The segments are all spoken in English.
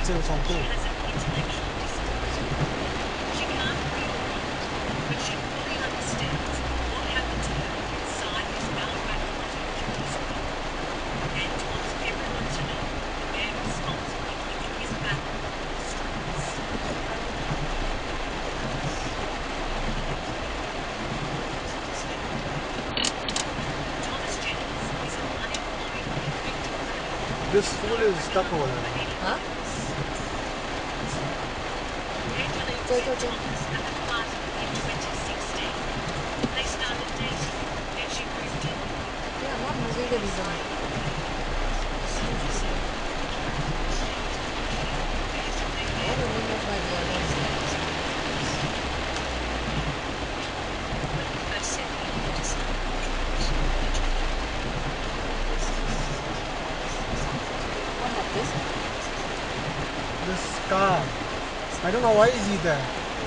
这个程度。This fool is stuck over there. Huh? Go. Yeah, I'm not moving the reason. What do you mean by the other? This car. I don't know why is he there.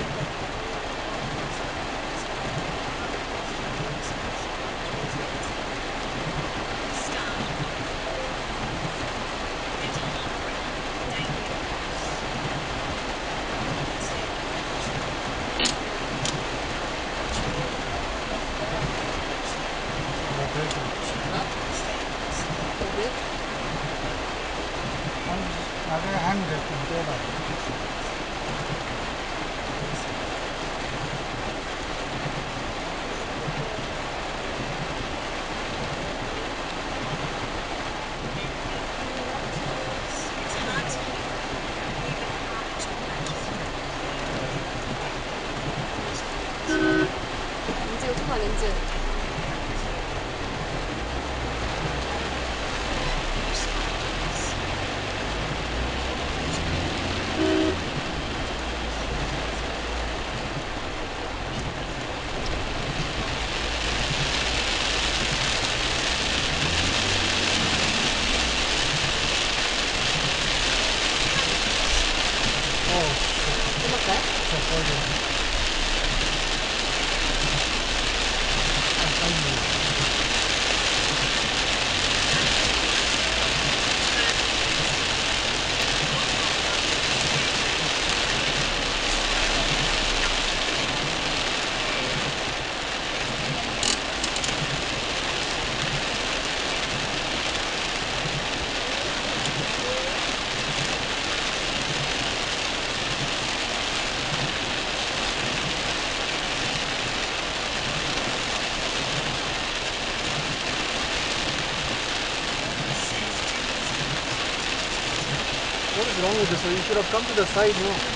What is wrong with this one? You should have come to the side, no?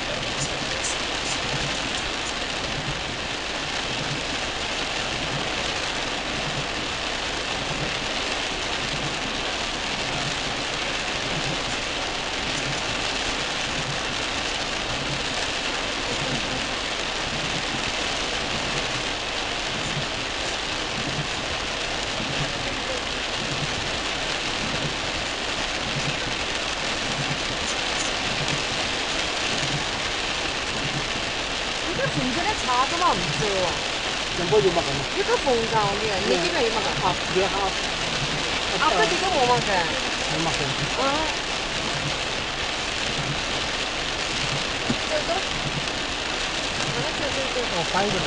뭐 좀 먹어. 이거 봉가 오늘 네 집에 이거 먹어. 네 하. 아빠 지금 뭐 먹어? 못 먹어. 저거? 저거. 파이브네.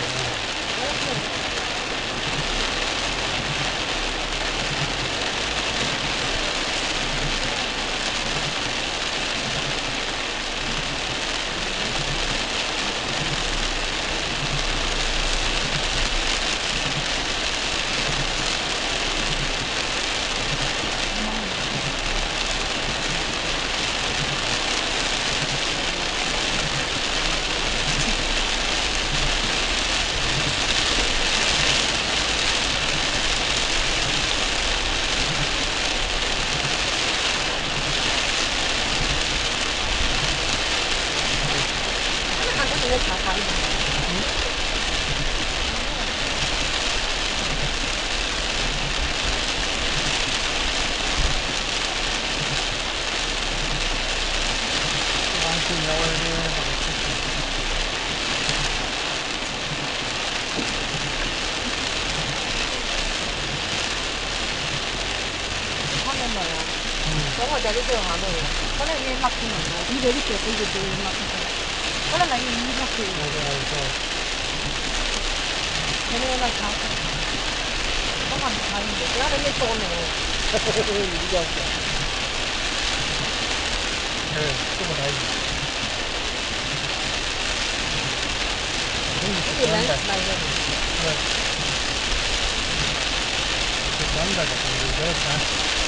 等我在这地方弄。 本来也拉不了，你这里确实就拉不出来。本来那个你拉可以，现在那差，我看差一点，原来没多呢。 你这样子，这么大雨， 这个landslides的， 对，这短的，这个有点山。